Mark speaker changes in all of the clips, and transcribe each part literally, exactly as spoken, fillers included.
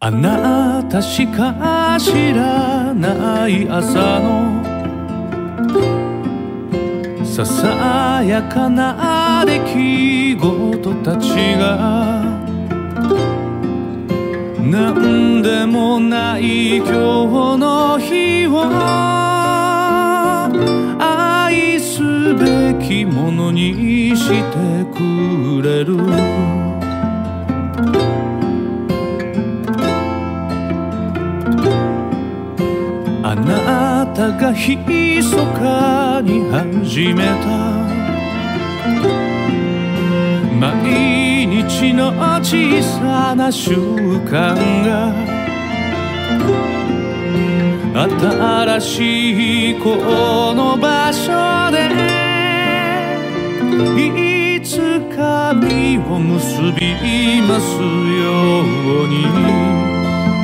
Speaker 1: あなたしか知らない朝のささやかな出来事たちがなんでもない今日の日を愛すべきものにしてくれる。あなたがひそかに始めた毎日の小さな習慣が新しいこの場所でいつか実を結びますように。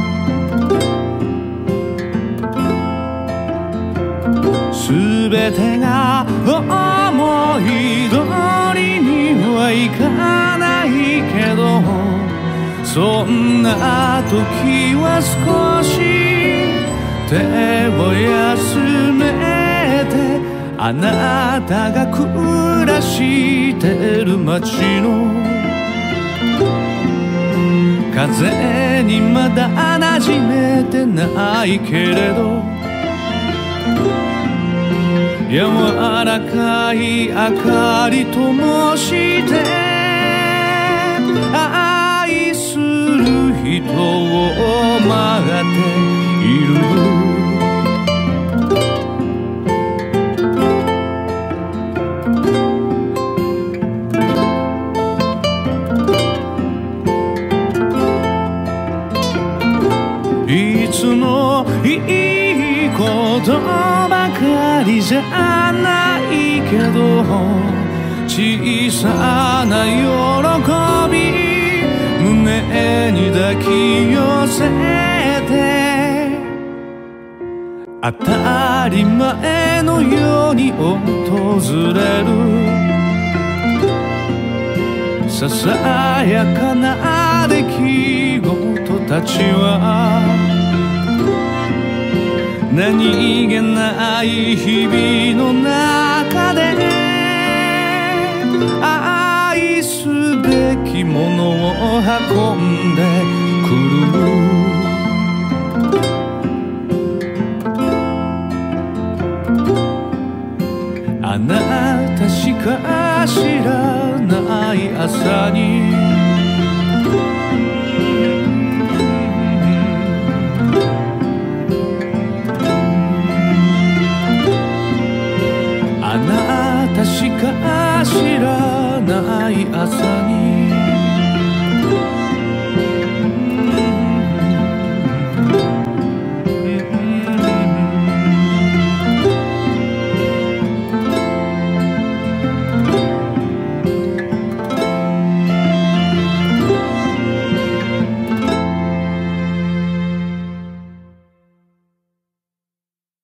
Speaker 1: すべてが思い通りにはいかないけどそんな時は少し手を休めてあなたが暮らしてる街の風にまだ馴染めてないけれど柔らかい明かりともして愛する人を待っている。いつもいいことばかりじゃないけど小さな喜び胸に抱き寄せて当たり前のように訪れるささやかな出来事たちは何気ない日々の中で愛すべきものを運んでくる。あなたしか知らない朝にあなたしか知らない朝に